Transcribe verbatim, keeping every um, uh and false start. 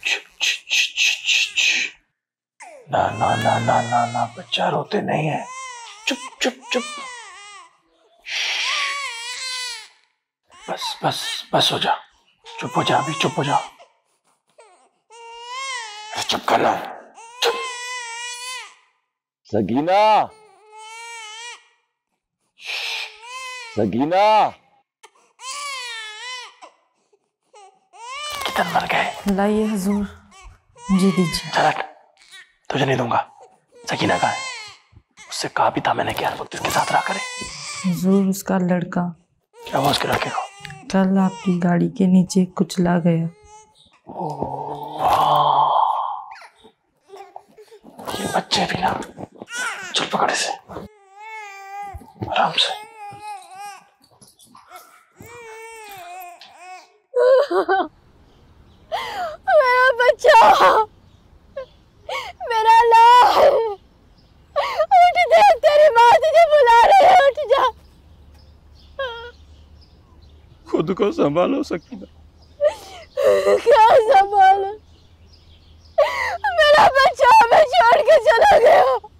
ना ना ना ना ना ना बच्चा रोते नहीं है। चुप चुप चुप। बस बस बस हो जा, चुप हो जा, अभी चुप हो जा। चुप कर रहा हूं। चुप। सगीना, सगीना। कितन मर गए। लाइए हुजूर, मुझे दीजिए। चल तुझे नहीं दूंगा। सकीना कहाँ है? उससे कहा भी था मैंने कि हर वक्त इसके साथ रहा करे। हुजूर, उसका लड़का क्या हुआ उसके लड़के को? कल आपकी गाड़ी के नीचे कुचला गया। ये बच्चे भी ना। चल पकड़ इसे आराम से। मेरा बच्चा, मेरा लाल, उठ जा, तेरी माँ तुझे बुला रही है, उठ जा। खुद को संभालो सकीना। क्या संभालो? मेरा बच्चा हमें छोड़ के चला गया।